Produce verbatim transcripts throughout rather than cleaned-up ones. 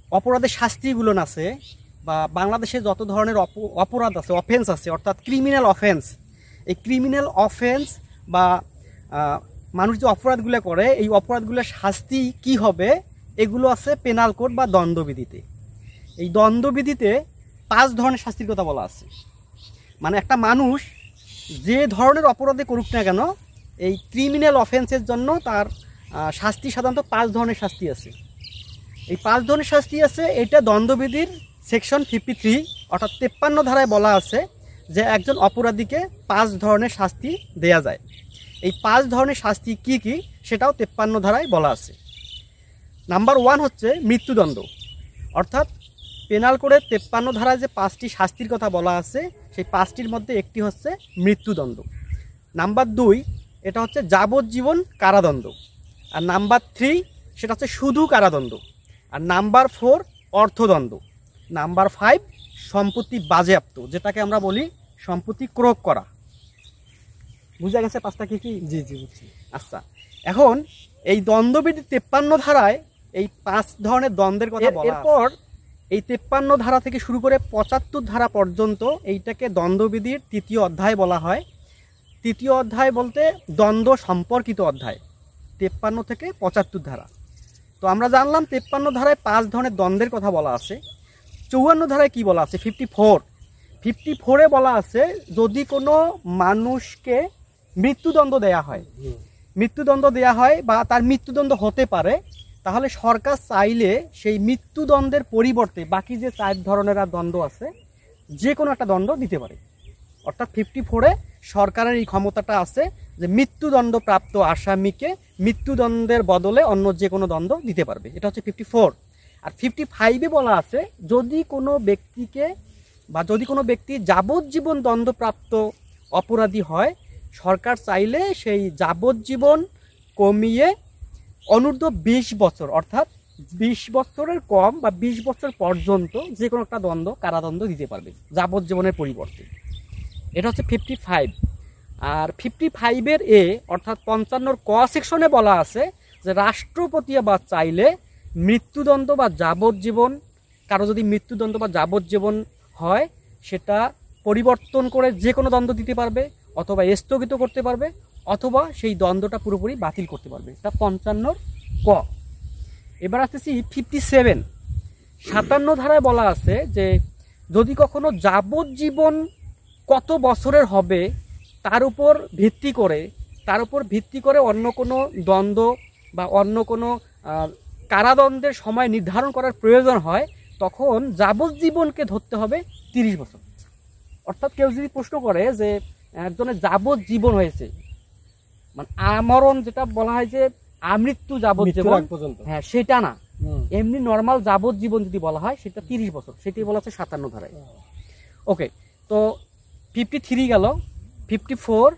অপরাধের শাস্তিগুলো আছে বা বাংলাদেশে যত ধরনের অপরাধ আছে, অফেন্স আছে, অর্থাৎ ক্রিমিনাল অফেন্স, এই ক্রিমিনাল অফেন্স বা মানুষ যে অপরাধগুলো করে এই অপরাধগুলোর শাস্তি কি হবে এগুলো আছে পেনাল কোড বা দণ্ডবিধিতে। এই দণ্ডবিধিতে পাঁচ ধরনের শাস্তির কথা বলা আছে। মানে একটা মানুষ যে ধরনের অপরাধে করুক না কেন এই ক্রিমিনাল অফেন্সের জন্য তার শাস্তি সাধারণত পাঁচ ধরনের শাস্তি আছে। এই পাঁচ ধরনের শাস্তি আছে, এটা দণ্ডবিধির সেকশন ফিফটি থ্রি অর্থাৎ তেপ্পান্ন ধারায় বলা আছে যে একজন অপরাধীকে পাঁচ ধরনের শাস্তি দেয়া যায়। এই পাঁচ ধরনের শাস্তি কি কি সেটাও তেপ্পান্ন ধারায় বলা আছে। নাম্বার ওয়ান হচ্ছে মৃত্যুদণ্ড, অর্থাৎ পেনাল কোডের তেপ্পান্ন ধারায় যে পাঁচটি শাস্তির কথা বলা আছে সেই পাঁচটির মধ্যে একটি হচ্ছে মৃত্যুদণ্ড। নাম্বার দুই এটা হচ্ছে যাবজ্জীবন কারাদণ্ড। আর নাম্বার থ্রি সেটা হচ্ছে শুধু কারাদণ্ড। আর নাম্বার ফোর অর্থদণ্ড। নাম্বার ফাইভ সম্পত্তি বাজেয়াপ্ত, যেটাকে আমরা বলি সম্পত্তি ক্রোক করা। বুঝা গেছে পাঁচটা কি কি? জি জি বুঝছি। আচ্ছা, এখন এই দণ্ডবিধি তেপ্পান্ন ধারায় এই পাঁচ ধরনের দ্বন্দ্বের কথা বলা। এরপর এই তেপ্পান্ন ধারা থেকে শুরু করে পঁচাত্তর ধারা পর্যন্ত এইটাকে দণ্ডবিধির তৃতীয় অধ্যায় বলা হয়। তৃতীয় অধ্যায় বলতে দ্বন্দ্ব সম্পর্কিত অধ্যায়, তেপ্পান্ন থেকে পঁচাত্তর ধারা। তো আমরা জানলাম তেপ্পান্ন ধারায় পাঁচ ধরনের দ্বন্দ্বের কথা বলা আছে। চৌয়ান্ন ধারায় কি বলা আছে? ফিফটি ফোর ফিফটি ফোরে বলা আছে যদি কোনো মানুষকে মৃত্যুদণ্ড দেয়া হয়, মৃত্যুদণ্ড দেয়া হয় বা তার মৃত্যুদণ্ড হতে পারে, তাহলে সরকার চাইলে সেই মৃত্যুদণ্ডের পরিবর্তে বাকি যে চার ধরনের আর দণ্ড আছে যে কোনো একটা দণ্ড দিতে পারে। অর্থাৎ ফিফটি ফোরে সরকারের এই ক্ষমতাটা আছে যে মৃত্যুদণ্ড প্রাপ্ত আসামিকে মৃত্যুদণ্ডের বদলে অন্য যে কোনো দণ্ড দিতে পারবে। এটা হচ্ছে ফিফটি ফোর। আর ফিফটি ফাইভে বলা আছে যদি কোনো ব্যক্তিকে বা যদি কোনো ব্যক্তি যাবজ্জীবন দণ্ডপ্রাপ্ত অপরাধী হয়, সরকার চাইলে সেই যাবজ্জীবন কমিয়ে অনূর্ধ্ব বিশ বছর অর্থাৎ বিশ বছরের কম বা বিশ বছর পর্যন্ত যে কোনো একটা দণ্ড কারাদণ্ড দিতে পারবে যাবজ্জীবনের পরিবর্তে। এটা হচ্ছে ফিফটি ফাইভ। আর ফিফটি ফাইভের এ অর্থাৎ পঞ্চান্নর ক সেকশনে বলা আছে যে রাষ্ট্রপতি বা চাইলে মৃত্যুদণ্ড বা যাবজ্জীবন, কারো যদি মৃত্যুদণ্ড বা যাবজ্জীবন হয় সেটা পরিবর্তন করে যে কোনো দণ্ড দিতে পারবে, অথবা স্থগিত করতে পারবে, অথবা সেই দণ্ডটা পুরোপুরি বাতিল করতে পারবে। এটা পঞ্চান্নর ক। এবার আসতেছি ফিফটি সেভেন। সাতান্ন ধারায় বলা আছে যে যদি কখনো যাবজ্জীবন কত বছরের হবে তার উপর ভিত্তি করে তার উপর ভিত্তি করে অন্য কোনো দ্বন্দ্ব বা অন্য কোনো কারাদণ্ডের সময় নির্ধারণ করার প্রয়োজন হয়, তখন যাবজ্জীবনকে ধরতে হবে তিরিশ বছর। অর্থাৎ কেউ যদি প্রশ্ন করে যে একজনের যাবজ্জীবন হয়েছে, মানে আমরণ যেটা বলা হয় যে আমৃত্যু যাবজ্জীবন, হ্যাঁ সেটা না, এমনি নর্মাল যাবজ্জীবন যদি বলা হয় সেটা তিরিশ বছর, সেটি বলা হচ্ছে সাতান্ন ধারায়। ওকে, তো ফিফটি থ্রি গেল, fifty four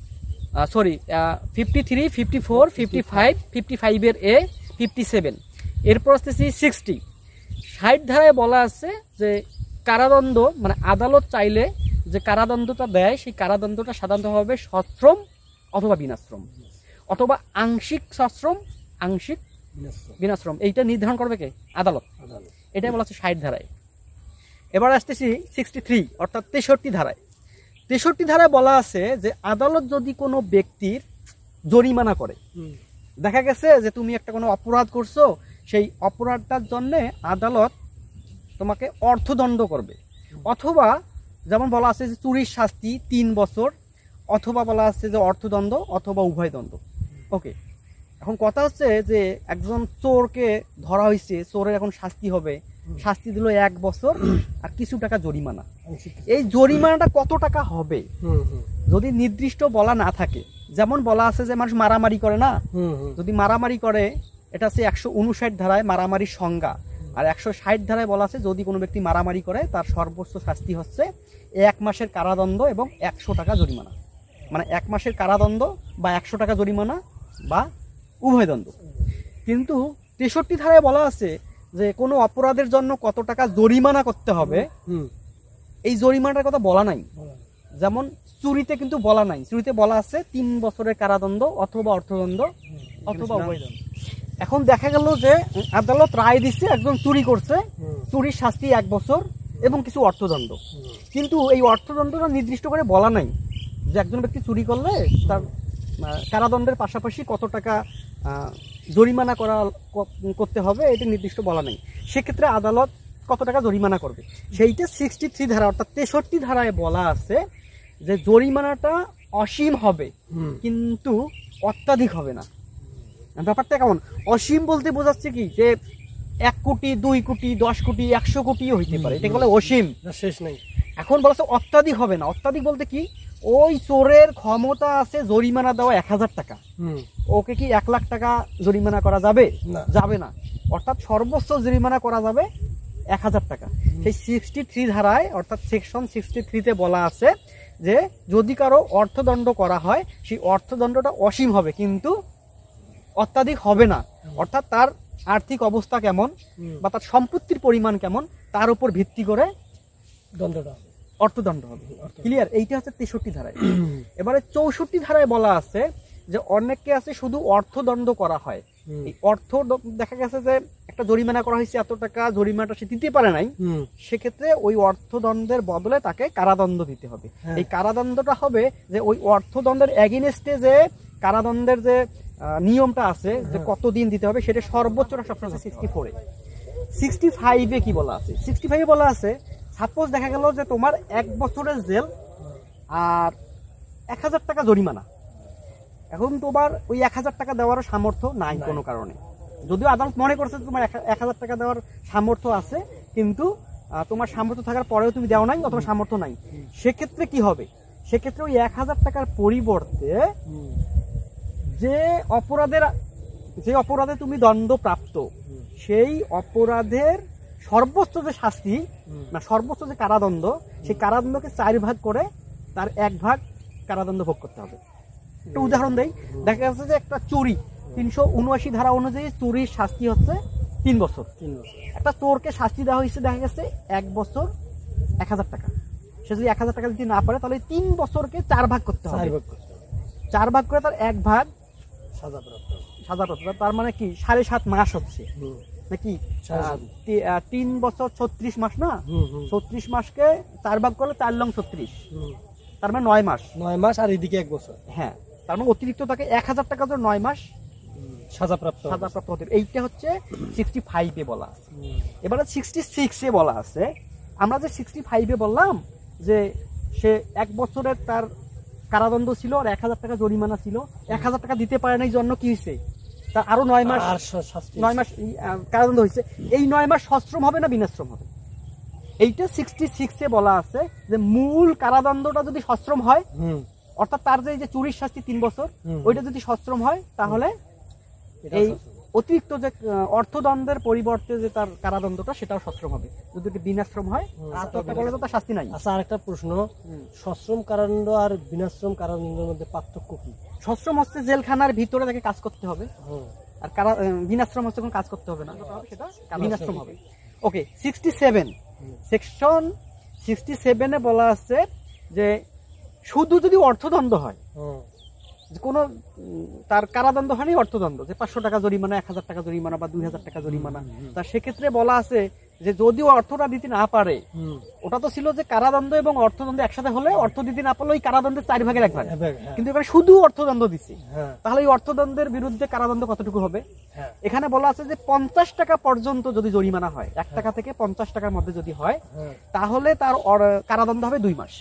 sorry fifty three fifty four fifty five fifty ফাইভের এ ফিফটি সেভেন। এরপর আসতেছি সিক্সটি। ষাট ধারায় বলা আছে যে কারাদণ্ড মানে আদালত চাইলে যে কারাদণ্ডটা দেয় সেই কারাদণ্ডটা সাধারণত হবে সশ্রম অথবা বিনাশ্রম, অথবা আংশিক সশ্রম আংশিক বিনাশ্রম। এইটা নির্ধারণ করবে কে? আদালত। এটাই বলা আছে ষাট ধারায়। এবার আসতেছি সিক্সটি থ্রি অর্থাৎ তেষট্টি ধারায়। তেষট্টি ধারায় বলা আছে যে আদালত যদি কোনো ব্যক্তির জরিমানা করে, দেখা গেছে যে তুমি একটা কোনো অপরাধ করছো, সেই অপরাধটার জন্যে আদালত তোমাকে অর্থদণ্ড করবে, অথবা যেমন বলা আছে যে চুরির শাস্তি তিন বছর, অথবা বলা আছে যে অর্থদণ্ড অথবা উভয় দণ্ড। ওকে, এখন কথা হচ্ছে যে একজন চোরকে ধরা হয়েছে, চোরের এখন শাস্তি হবে, শাস্তি দিল এক বছর আর কিছু টাকা জরিমানা। এই জরিমানাটা কত টাকা হবে যদি নির্দিষ্ট বলা না থাকে, যেমন বলা আছে যে মানুষ মারামারি করে না, যদি মারামারি করে এটা হচ্ছে একশো উনষাট ধারায় মারামারির সংজ্ঞা, আর একশো ষাট ধারায় বলা আছে যদি কোনো ব্যক্তি মারামারি করে তার সর্বোচ্চ শাস্তি হচ্ছে এক মাসের কারাদণ্ড এবং একশো টাকা জরিমানা। মানে এক মাসের কারাদণ্ড বা একশো টাকা জরিমানা বা উভয় দণ্ড। কিন্তু তেষট্টি ধারায় বলা আছে যে কোনো অপরাধের জন্য কত টাকা জরিমানা করতে হবে, এই জরিমানার কথা বলা নাই। যেমন চুরিতে কিন্তু বলা নাই, চুরিতে বলা আছে তিন বছরের কারাদণ্ড অথবা অর্থদণ্ড অথবা উভয় দণ্ড। এখন দেখা গেল যে আদালত রায় দিচ্ছে একজন চুরি করছে, চুরির শাস্তি এক বছর এবং কিছু অর্থদণ্ড। কিন্তু এই অর্থদণ্ডটা নির্দিষ্ট করে বলা নাই যে একজন ব্যক্তি চুরি করলে তার কারাদণ্ডের পাশাপাশি কত টাকা জরিমানা করা করতে হবে এটা নির্দিষ্ট বলা নেই। সেক্ষেত্রে আদালত কত টাকা জরিমানা করবে সেইটা সিক্সটি থ্রি ধারা অর্থাৎ তেষট্টি ধারায় বলা আছে যে জরিমানাটা অসীম হবে কিন্তু অত্যাধিক হবে না। ব্যাপারটা কেমন? অসীম বলতে বোঝাচ্ছে কি যে এক কোটি দুই কোটি দশ কোটি একশো কোটিও হইতে পারে, এটা বলে অসীম, শেষ নেই। এখন বলছে অত্যাধিক হবে না। অত্যাধিক বলতে কি ওই চোরের ক্ষমতা আছে জরিমানা দেওয়া এক হাজার টাকা, ওকে কি এক লাখ টাকা জরিমানা করা যাবে? যাবে না। অর্থাৎ সর্বোচ্চ জরিমানা করা যাবে এক হাজার টাকা। সেই সিক্সটি থ্রি ধারায় অর্থাৎ সেকশন সিক্সটি থ্রিতে বলা আছে যে যদি কারো অর্থদণ্ড করা হয় সেই অর্থদণ্ডটা অসীম হবে কিন্তু অত্যাধিক হবে না। অর্থাৎ তার আর্থিক অবস্থা কেমন বা তার সম্পত্তির পরিমাণ কেমন তার উপর ভিত্তি করে দণ্ডটা অর্থদণ্ড হবে। ক্লিয়ার? এইটা হচ্ছে তেষট্টি ধারায়। এবারে চৌষট্টি ধারায় বলা আছে যে অনেকে আছে শুধু অর্থদণ্ড করা হয়। এই অর্থ দেখা গেছে যে একটা জরিমানা করা হয়েছে এত টাকা, জরিমানাটা সে দিতে পারে নাই, সেক্ষেত্রে ওই অর্থদণ্ডের বদলে তাকে কারাদণ্ড দিতে হবে। এই কারাদণ্ডটা হবে যে ওই অর্থদণ্ডের এগেইনস্টে যে কারাদণ্ডের যে নিয়মটা আছে যে কতদিন দিতে হবে সেটা সর্বোচ্চটা সবসময় সিক্সটি ফোরে। সিক্সটি ফাইভে কি বলা আছে? সিক্সটি ফাইভে বলা আছে সাপোজ দেখা গেল যে তোমার এক বছরের জেল আর এক হাজার টাকা জরিমানা। এখন তোমার ওই এক হাজার টাকা দেওয়ার সামর্থ্য নাই কোনো কারণে, যদিও আদালত মনে করছে তোমার এক হাজার টাকা দেওয়ার সামর্থ্য আছে কিন্তু তোমার সামর্থ্য থাকার পরেও তুমি দেও নাই অথবা সামর্থ্য নাই। সেক্ষেত্রে কি হবে? সেক্ষেত্রে ওই এক হাজার টাকার পরিবর্তে যে অপরাধের যে অপরাধে তুমি দণ্ডপ্রাপ্ত সেই অপরাধের সর্বোচ্চ যে শাস্তি না সর্বোচ্চ যে কারাদণ্ড সেই কারাদণ্ডকে চার ভাগ করে তার এক ভাগ কারাদণ্ড ভোগ করতে হবে। একটা উদাহরণ দেই, দেখা যাচ্ছে যে একটা চুরি তিনশো উনআশি ধারা অনুযায়ী চুরির শাস্তি হচ্ছে তিন বছর। একটা চোরকে শাস্তি দেওয়া হয়েছে দেখা গেছে এক বছর এক হাজার টাকা। সে যদি এক হাজার টাকা দিতে না পারে তাহলে তিন বছরকে চার ভাগ করতে হবে। চার ভাগ করে তার এক ভাগ সাজাপ্রাপ্ত সাজাপ্রাপ্ত তার মানে কি সাড়ে সাত মাস হচ্ছে নাকি? তিন বছর ছত্রিশ মাস না? ছত্রিশ মাসকে চার ভাগ করলে চার লং ছত্রিশ, তার মানে নয় মাস। নয় মাস আর এদিকে এক বছর। হ্যাঁ, তার মানে অতিরিক্ত তাকে এক হাজার টাকা ধরে নয় মাস সাজাপ্রাপ্ত সাজাপ্রাপ্ত হতে। এইটা হচ্ছে সিক্সটি ফাইভে বলা আছে। এবারে সিক্সটি সিক্সে বলা আছে, আমরা যে সিক্সটি ফাইভে বললাম যে সে এক বছরের তার কারাদণ্ড ছিল আর এক হাজার টাকা জরিমানা ছিল, এক হাজার টাকা দিতে পারে নাই জন্য কি হয়েছে তার আরো নয় মাস নয় মাস কারাদণ্ড হয়েছে। এই নয় মাস সশ্রম হবে না বিনাশ্রম হবে? এইটা সিক্সটি সিক্সে বলা আছে যে মূল কারাদণ্ডটা যদি সশ্রম হয় অর্থাৎ তার যে চুরির শাস্তি তিন বছর ওইটা যদি সশ্রম হয় তাহলে এই অতিরিক্ত যে অর্থদণ্ডের পরিবর্তে যে তার কারাদণ্ডটা সেটাও সশ্রম হবে। যদি বিনাশ্রম হয় আত্মহত্যা করলে তো তার শাস্তি নাই। আচ্ছা, আরেকটা প্রশ্ন, সশ্রম কারাদণ্ড আর বিনাশ্রম কারাদণ্ডের মধ্যে পার্থক্য কি? সশ্রম হচ্ছে জেলখানার ভিতরে তাকে কাজ করতে হবে আর কারা বিনাশ্রম হচ্ছে কোনো কাজ করতে হবে না, সেটা বিনাশ্রম হবে। Okay, sixty seven section sixty সেভেনে বলা আছে যে শুধু যদি অর্থদণ্ড হয়, কোনো তার কারাদণ্ড হয়নি অর্থদণ্ড যে পাঁচশো টাকা জরিমানা, এক হাজার টাকা জরিমানা বা দুই হাজার টাকা জরিমানা, তার সেক্ষেত্রে বলা আছে যে যদি অর্থটা দিতে না পারে, ওটা তো ছিল যে কারাদণ্ড এবং অর্থদণ্ড একসাথে হলে অর্থ দিতে না পারলে ওই কারাদণ্ডের চার ভাগের এক ভাগ, কিন্তু এখানে শুধু অর্থদণ্ড দিচ্ছে, তাহলে এই অর্থদণ্ডের বিরুদ্ধে কারাদণ্ড কতটুকু হবে? এখানে বলা আছে যে পঞ্চাশ টাকা পর্যন্ত যদি জরিমানা হয়, এক টাকা থেকে পঞ্চাশ টাকার মধ্যে যদি হয় তাহলে তার কারাদণ্ড হবে দুই মাস।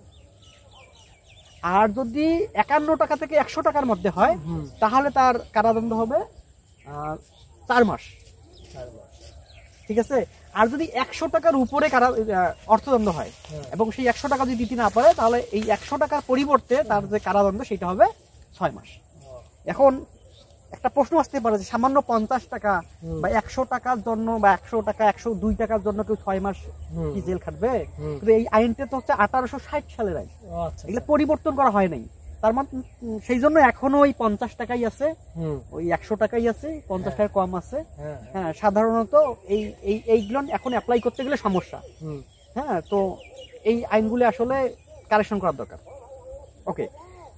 আর যদি একান্ন টাকা থেকে একশো টাকার মধ্যে হয় তাহলে তার কারাদণ্ড হবে চার মাস। ঠিক আছে? আর যদি একশো টাকার উপরে কারা অর্থদণ্ড হয় এবং সেই একশো টাকা যদি দিতে না পারে তাহলে এই একশো টাকার পরিবর্তে তার যে কারাদণ্ড সেটা হবে ছয় মাস। এখন একটা প্রশ্ন আসতে পারে যে সামান্য পঞ্চাশ টাকা বা একশো টাকার জন্য বা একশো টাকা একশো দুই টাকার জন্য কেউ ছয় মাস কি জেল খাটবে? কিন্তু এই আইনটা তো হচ্ছে আঠারোশো ষাট সালের আইন, এগুলো পরিবর্তন করা হয় নাই। তার মানে সেই জন্য এখনো ওই পঞ্চাশ টাকাই আছে, ওই একশো টাকাই আছে, পঞ্চাশ টাকা কম আছে। হ্যাঁ, সাধারণত এই এইগুলো এখন অ্যাপ্লাই করতে গেলে সমস্যা। হ্যাঁ, তো এই আইনগুলো আসলে কারেকশন করার দরকার। ওকে,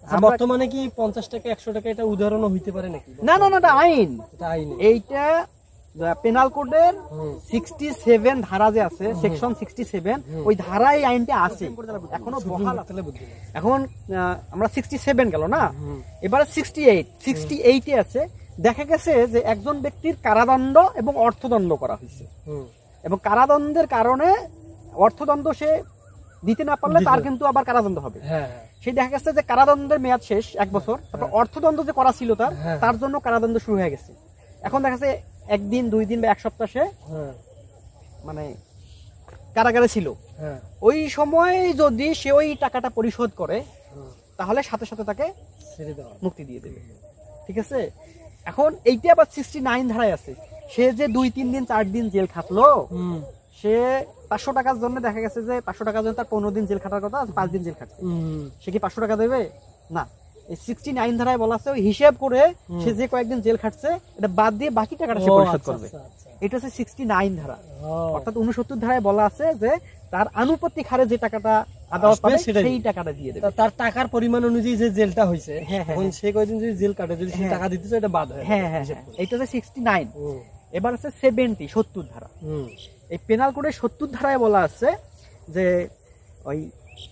বর্তমানে কি পঞ্চাশ টাকা একশো টাকা এটা উদাহরণ হইতে পারে নাকি? না না না, এটা আইন। এটা আইন। এইটা পেনাল কোডের সিক্সটি সেভেন ধারা যে আছে, সেকশন সিক্সটি সেভেন, ওই ধারা এই আইনটা আছে এখনো বহাল। এখন আমরা সিক্সটি সেভেন গেল না, এবারে সিক্সটি এইট সিক্সটি এইটে আছে। দেখা গেছে যে একজন ব্যক্তির কারাদণ্ড এবং অর্থদণ্ড করা হয়েছে, এবং কারাদণ্ডের কারণে অর্থদণ্ড সে দিতে না পারলে তার কিন্তু আবার কারাদণ্ড হবে। সেই দেখা গেছে যে কারাদণ্ডের মেয়াদ শেষ এক বছর, তারপর অর্থদণ্ড যে করা ছিল তার তার জন্য কারাদণ্ড শুরু হয়ে গেছে। এখন দেখা যাচ্ছে একদিন দুই দিন বা এক সপ্তাহ সে মানে কারাগারে ছিল, ওই সময় যদি সে ওই টাকাটা পরিশোধ করে তাহলে সাথে সাথে তাকে মুক্তি দিয়ে দেবে। ঠিক আছে, এখন এইটা আবার সিক্সটি নাইন ধারায় আছে। সে যে দুই তিন দিন চার দিন জেল খাটলো, সে পাঁচশো টাকার জন্য দেখা গেছে যে পাঁচশো টাকার জন্য তার পনেরো দিন জেল খাটার কথা, পাঁচ দিন জেল খাটছে, সে কি পাঁচশো টাকা দেবে? না। এই সিক্সটি নাইন ধারায় বলা আছে হিসেব করে সে যে কয়েকদিন জেল খাটছে এটা বাদ দিয়ে বাকি টাকাটা সে পরিশোধ করবে। এটা হচ্ছে সিক্সটি নাইন ধারা। অর্থাৎ উনসত্তর ধারায় বলা আছে যে তার আনুপাতিক হারে যে টাকাটা আদালত পাবে সেই টাকাটা দিয়ে দেবে। তার টাকার পরিমাণ অনুযায়ী যে জেলটা হয়েছে, এখন সে কয়দিন যদি জেল কাটে, যদি সে টাকা দিতে চায় এটা বাদ হয়। হ্যাঁ হ্যাঁ, এটা হচ্ছে সিক্সটি নাইন। এবার আছে সেভেন্টি, সত্তর ধারা। এই পেনাল কোডের সত্তর ধারায় বলা আছে যে ওই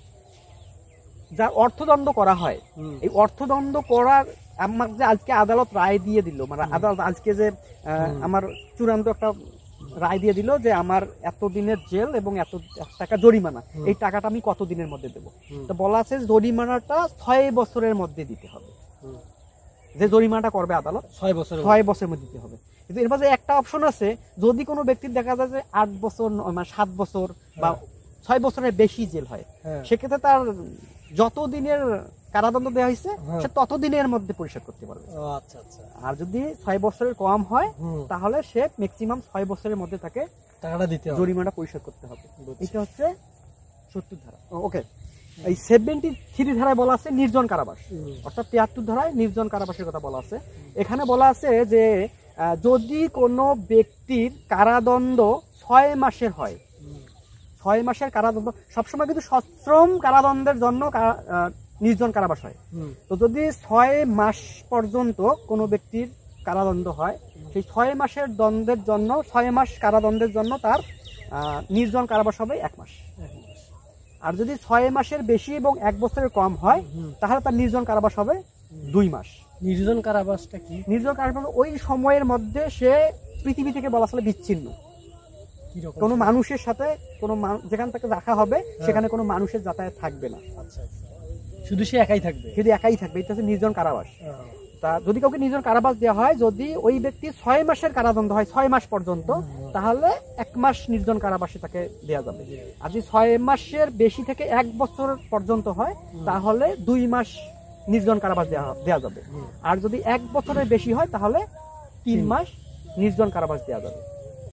যার অর্থদণ্ড করা হয়, এই অর্থদণ্ড করার আমার যে আজকে আদালত রায় দিয়ে দিল, মানে আদালত আজকে যে আমার চূড়ান্ত একটা রায় দিয়ে দিল যে আমার এত দিনের জেল এবং এত টাকা জরিমানা, এই টাকাটা আমি কত দিনের মধ্যে দেবো। তো বলা আছে জরিমানাটা ছয় বছরের মধ্যে দিতে হবে। যে জরিমানাটা করবে আদালত ছয় বছর ছয় বছরের মধ্যে দিতে হবে। কিন্তু এর মাঝে একটা অপশন আছে, যদি কোনো ব্যক্তির দেখা যায় যে আট বছর মানে সাত বছর বা ছয় বছরের বেশি জেল হয়, সেক্ষেত্রে তার যত দিনের কারাদণ্ড দেওয়া হয়েছে সে তত দিনের মধ্যে পরিশোধ করতে পারবে। আর যদি ছয় বছরের কম হয় তাহলে সে ম্যাক্সিমাম ছয় বছরের মধ্যে তাকে টাকাটা দিতে হবে, জরিমানা পরিশোধ করতে হবে। এটা হচ্ছে সত্তর ধারা। ওকে, এই সেভেন্টি থ্রি ধারায় বলা আছে নির্জন কারাবাস, অর্থাৎ তিয়াত্তর ধারায় নির্জন কারাবাসের কথা বলা আছে। এখানে বলা আছে যে যদি কোনো ব্যক্তির কারাদণ্ড ছয় মাসের হয়, ছয় মাসের কারাদণ্ড সবসময় কিন্তু সশ্রম কারাদণ্ডের জন্য নির্জন কারাবাস হয়। তো যদি ছয় মাস পর্যন্ত কোনো ব্যক্তির কারাদণ্ড হয়, সেই ছয় মাসের দণ্ডের জন্য ছয় মাস কারাদণ্ডের জন্য তার নির্জন কারাবাস হবে এক মাস। আর যদি ছয় মাসের বেশি এবং এক বছরের কম হয় তাহলে তার নির্জন কারাবাস হবে দুই মাস। নির্জন কারাবাসটা কি? নির্জন কারাবাস ওই সময়ের মধ্যে সে পৃথিবী থেকে বলা চলে বিচ্ছিন্ন, কোনো মানুষের সাথে কোনো যেখান থেকে রাখা হবে সেখানে কোনো মানুষের যাতায়াত থাকবে না, শুধু সে একাই থাকবে, শুধু একাই থাকবে। এটা হচ্ছে নির্জন কারাবাস। তা যদি কাউকে নির্জন কারাবাস দেওয়া হয়, যদি ওই ব্যক্তি ছয় মাসের কারাদণ্ড হয় ছয় মাস পর্যন্ত, তাহলে এক মাস নির্জন কারাবাসে তাকে দেওয়া যাবে। আর যদি ছয় মাসের বেশি থেকে এক বছর পর্যন্ত হয় তাহলে দুই মাস নির্জন কারাবাস দেওয়া দেওয়া যাবে। আর যদি এক বছরের বেশি হয় তাহলে তিন মাস নির্জন কারাবাস দেওয়া যাবে।